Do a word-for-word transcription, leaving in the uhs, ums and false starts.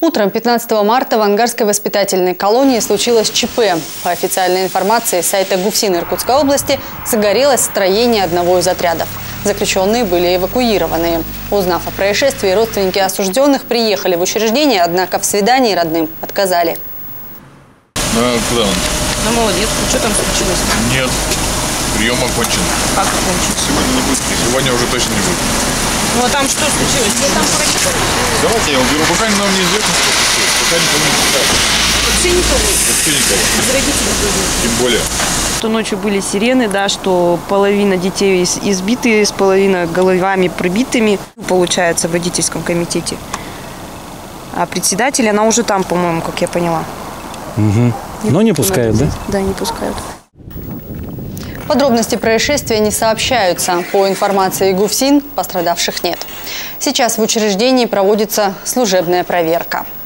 Утром пятнадцатого марта в Ангарской воспитательной колонии случилось ЧП. По официальной информации сайта ГУФСИН Иркутской области загорелось строение одного из отрядов. Заключенные были эвакуированы. Узнав о происшествии, родственники осужденных приехали в учреждение, однако в свидании родным отказали. Ну, а куда он? Ну, молодец. Что там случилось? Нет. Прием окончен. Как окончен? Сегодня не будет. Сегодня уже точно не будет. Ну, а там что случилось? Вы там проехали? Давайте я уберу. Пока нам неизвестно, что случилось. Пока никому не пускают. Вообще никого? Вообще никого. Из родителей тоже? Тем более. Что ночью были сирены, да, что половина детей избиты, с половиной головами пробитыми, получается, в водительском комитете. А председатель, она уже там, по-моему, как я поняла. Угу. Но не пускают, да? Да, не пускают. Подробности происшествия не сообщаются. По информации ГУФСИН, пострадавших нет. Сейчас в учреждении проводится служебная проверка.